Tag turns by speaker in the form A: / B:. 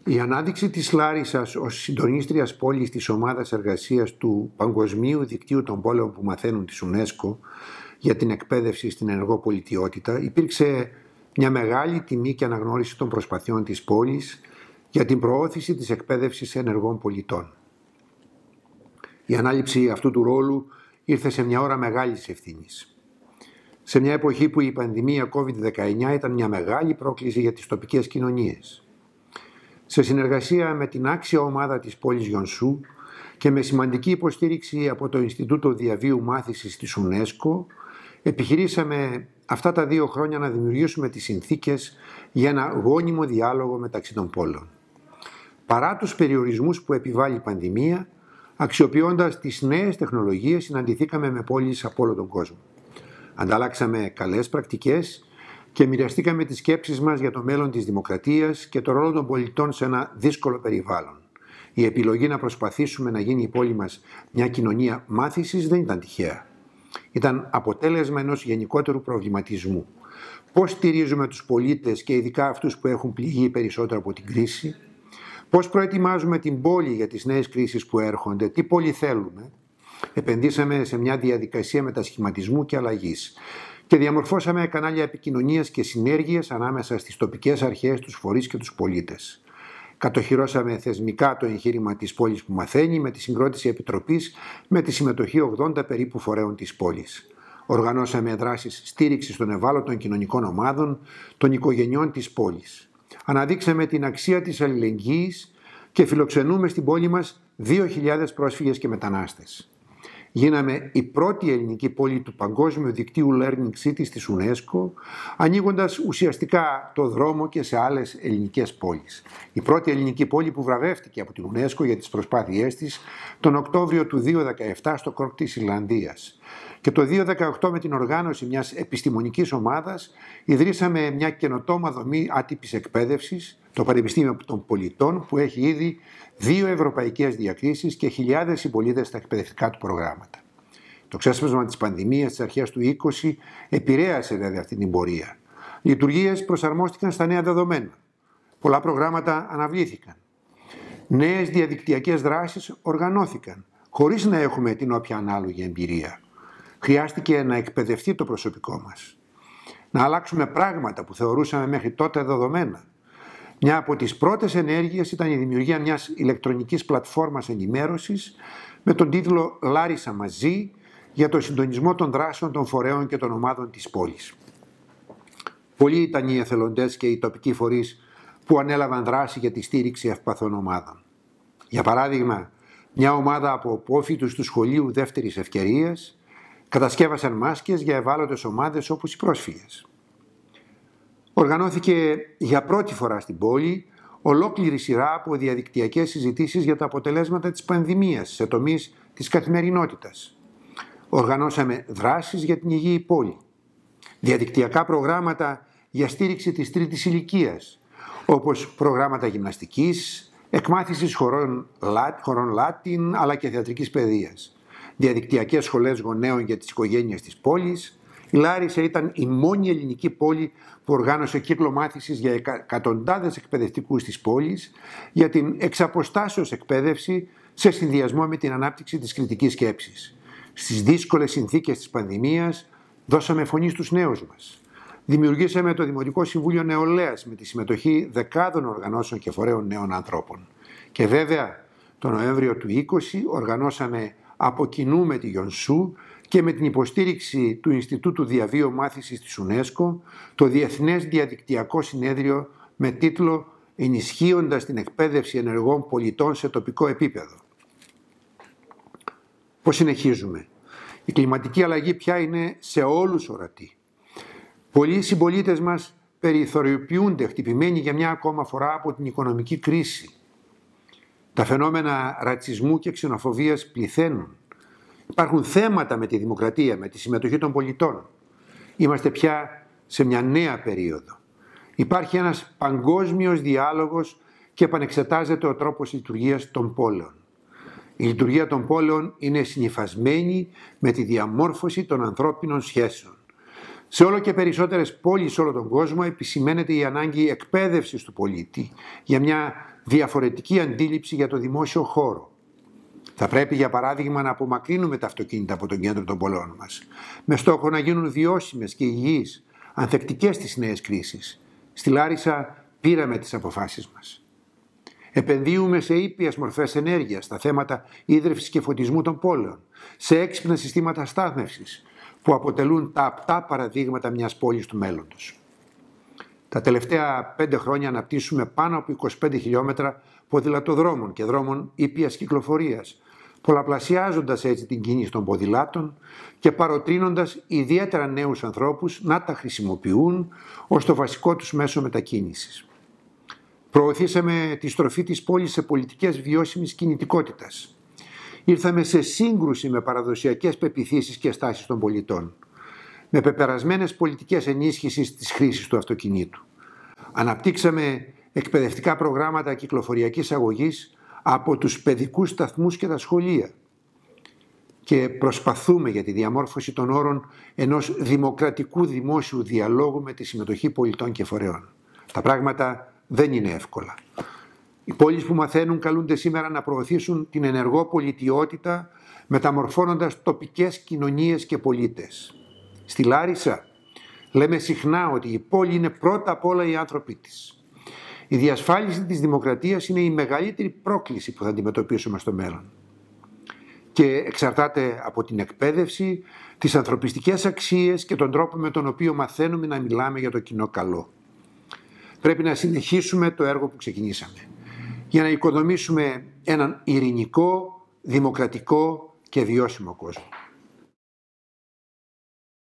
A: Η ανάδειξη της Λάρισσας ως συντονίστριας πόλης της ομάδας εργασίας του Παγκοσμίου Δικτύου των Πόλεων που Μαθαίνουν της UNESCO για την εκπαίδευση στην ενεργό πολιτιότητα υπήρξε μια μεγάλη τιμή και αναγνώριση των προσπαθειών της πόλης για την προώθηση της εκπαίδευσης ενεργών πολιτών. Η ανάληψη αυτού του ρόλου ήρθε σε μια ώρα μεγάλης ευθύνης. Σε μια εποχή που η πανδημία COVID-19 ήταν μια μεγάλη πρόκληση για τις τοπικές κοινωνίες. Σε συνεργασία με την άξια ομάδα της πόλης Γιονσού και με σημαντική υποστήριξη από το Ινστιτούτο Διαβίου Μάθησης της UNESCO, επιχειρήσαμε αυτά τα 2 χρόνια να δημιουργήσουμε τις συνθήκες για ένα γόνιμο διάλογο μεταξύ των πόλεων. Παρά τους περιορισμούς που επιβάλλει η πανδημία, αξιοποιώντας τις νέες τεχνολογίες, συναντηθήκαμε με πόλεις από όλο τον κόσμο. Ανταλλάξαμε καλές πρακτικές και μοιραστήκαμε τις σκέψεις μας για το μέλλον της δημοκρατίας και το ρόλο των πολιτών σε ένα δύσκολο περιβάλλον. Η επιλογή να προσπαθήσουμε να γίνει η πόλη μας μια κοινωνία μάθησης δεν ήταν τυχαία. Ήταν αποτέλεσμα ενός γενικότερου προβληματισμού. Πώς στηρίζουμε τους πολίτες και ειδικά αυτούς που έχουν πληγεί περισσότερο από την κρίση, πώς προετοιμάζουμε την πόλη για τις νέες κρίσεις που έρχονται, τι πόλη θέλουμε. Επενδύσαμε σε μια διαδικασία μετασχηματισμού και αλλαγής και διαμορφώσαμε κανάλια επικοινωνίας και συνέργειας ανάμεσα στις τοπικές αρχές, τους φορείς και τους πολίτες. Κατοχυρώσαμε θεσμικά το εγχείρημα της πόλης που μαθαίνει με τη συγκρότηση επιτροπής με τη συμμετοχή 80 περίπου φορέων της πόλης. Οργανώσαμε δράσεις στήριξης των ευάλωτων κοινωνικών ομάδων, των οικογενειών της πόλης. Αναδείξαμε την αξία της αλληλεγγύης και φιλοξενούμε στην πόλη μας 2.000 πρόσφυγες και μετανάστες. Γίναμε η πρώτη ελληνική πόλη του Παγκόσμιου Δικτύου Learning Cities της UNESCO, ανοίγοντας ουσιαστικά το δρόμο και σε άλλες ελληνικές πόλεις. Η πρώτη ελληνική πόλη που βραβεύτηκε από την UNESCO για τις προσπάθειές της τον Οκτώβριο του 2017 στο Κόρκ της Ιρλανδίας. Και το 2018 με την οργάνωση μιας επιστημονικής ομάδας ιδρύσαμε μια καινοτόμα δομή άτυπης εκπαίδευσης, το Πανεπιστήμιο των Πολιτών, που έχει ήδη 2 ευρωπαϊκές διακρίσεις και χιλιάδες συμπολίτες στα εκπαιδευτικά του προγράμματα. Το ξέσπασμα της πανδημίας στις αρχές του 2020 επηρέασε βέβαια αυτή την πορεία. Οι λειτουργίες προσαρμόστηκαν στα νέα δεδομένα. Πολλά προγράμματα αναβλήθηκαν. Νέες διαδικτυακές δράσεις οργανώθηκαν, χωρίς να έχουμε την όποια ανάλογη εμπειρία. Χρειάστηκε να εκπαιδευτεί το προσωπικό μας. Να αλλάξουμε πράγματα που θεωρούσαμε μέχρι τότε δεδομένα. Μια από τις πρώτες ενέργειες ήταν η δημιουργία μιας ηλεκτρονικής πλατφόρμας ενημέρωσης με τον τίτλο «Λάρισσα μαζί» για το συντονισμό των δράσεων των φορέων και των ομάδων της πόλης. Πολλοί ήταν οι εθελοντές και οι τοπικοί φορείς που ανέλαβαν δράση για τη στήριξη ευπαθών ομάδων. Για παράδειγμα, μια ομάδα από απόφοιτους του σχολείου δεύτερης ευκαιρίας κατασκεύασαν μάσκες για ευάλωτες ομάδες όπως οι πρόσφυγες. Οργανώθηκε για πρώτη φορά στην πόλη ολόκληρη σειρά από διαδικτυακές συζητήσεις για τα αποτελέσματα της πανδημίας σε τομείς της καθημερινότητας. Οργανώσαμε δράσεις για την υγιή πόλη. Διαδικτυακά προγράμματα για στήριξη της τρίτης ηλικίας, όπως προγράμματα γυμναστικής, εκμάθησης χωρών Λάτιν αλλά και θεατρικής παιδείας. Διαδικτυακές σχολές γονέων για τις οικογένειες της πόλης. Η Λάρισσα ήταν η μόνη ελληνική πόλη που οργάνωσε κύκλο μάθησης για εκατοντάδες εκπαιδευτικούς της πόλης για την εξαποστάσεως εκπαίδευση σε συνδυασμό με την ανάπτυξη της κριτικής σκέψης. Στις δύσκολες συνθήκες της πανδημίας δώσαμε φωνή στους νέους μας. Δημιουργήσαμε το Δημοτικό Συμβούλιο Νεολαίας με τη συμμετοχή δεκάδων οργανώσεων και φορέων νέων ανθρώπων. Και βέβαια, τον Νοέμβριο του 2020 οργανώσαμε από κοινού με τη Γιονσού και με την υποστήριξη του Ινστιτούτου Διαβίου Μάθησης της UNESCO το Διεθνές Διαδικτυακό Συνέδριο με τίτλο «Ενισχύοντας την εκπαίδευση ενεργών πολιτών σε τοπικό επίπεδο». Πώς συνεχίζουμε? Η κλιματική αλλαγή πια είναι σε όλους ορατή. Πολλοί συμπολίτες μας περιθωριοποιούνται χτυπημένοι για μια ακόμα φορά από την οικονομική κρίση. Τα φαινόμενα ρατσισμού και ξενοφοβίας πληθαίνουν. Υπάρχουν θέματα με τη δημοκρατία, με τη συμμετοχή των πολιτών. Είμαστε πια σε μια νέα περίοδο. Υπάρχει ένας παγκόσμιος διάλογος και επανεξετάζεται ο τρόπος λειτουργίας των πόλεων. Η λειτουργία των πόλεων είναι συνυφασμένη με τη διαμόρφωση των ανθρώπινων σχέσεων. Σε όλο και περισσότερες πόλεις σε όλο τον κόσμο επισημαίνεται η ανάγκη εκπαίδευσης του πολίτη για μια διαφορετική αντίληψη για το δημόσιο χώρο. Θα πρέπει, για παράδειγμα, να απομακρύνουμε τα αυτοκίνητα από τον κέντρο των πόλεων μας, με στόχο να γίνουν βιώσιμες και υγιείς, ανθεκτικές στις νέες κρίσεις. Στη Λάρισα πήραμε τις αποφάσεις μας. Επενδύουμε σε ήπιες μορφές ενέργειας, στα θέματα ίδρυυσης και φωτισμού των πόλεων, σε έξυπνα συστήματα στάθμευσης, που αποτελούν τα απτά παραδείγματα μιας πόλης του μέλλοντος. Τα τελευταία 5 χρόνια αναπτύσσουμε πάνω από 25 χιλιόμετρα ποδηλατοδρόμων και δρόμων ήπιας κυκλοφορίας, πολλαπλασιάζοντας έτσι την κίνηση των ποδηλάτων και παροτρύνοντας ιδιαίτερα νέους ανθρώπους να τα χρησιμοποιούν ως το βασικό τους μέσο μετακίνησης. Προωθήσαμε τη στροφή της πόλης σε πολιτικές βιώσιμης κινητικότητας. Ήρθαμε σε σύγκρουση με παραδοσιακές πεποιθήσεις και στάσεις των πολιτών, με πεπερασμένες πολιτικές ενίσχυσης της χρήσης του αυτοκινήτου. Αναπτύξαμε εκπαιδευτικά προγράμματα κυκλοφοριακής αγωγής από τους παιδικούς σταθμούς και τα σχολεία και προσπαθούμε για τη διαμόρφωση των όρων ενός δημοκρατικού δημόσιου διαλόγου με τη συμμετοχή πολιτών και φορέων. Τα πράγματα δεν είναι εύκολα. Οι πόλεις που μαθαίνουν καλούνται σήμερα να προωθήσουν την ενεργό πολιτιότητα, μεταμορφώνοντας τοπικές κοινωνίες και πολίτες. Στη Λάρισα λέμε συχνά ότι η πόλη είναι πρώτα απ' όλα οι άνθρωποι της. Η διασφάλιση της δημοκρατίας είναι η μεγαλύτερη πρόκληση που θα αντιμετωπίσουμε στο μέλλον και εξαρτάται από την εκπαίδευση, τις ανθρωπιστικές αξίες και τον τρόπο με τον οποίο μαθαίνουμε να μιλάμε για το κοινό καλό. Πρέπει να συνεχίσουμε το έργο που ξεκινήσαμε για να οικοδομήσουμε έναν ειρηνικό, δημοκρατικό και βιώσιμο κόσμο.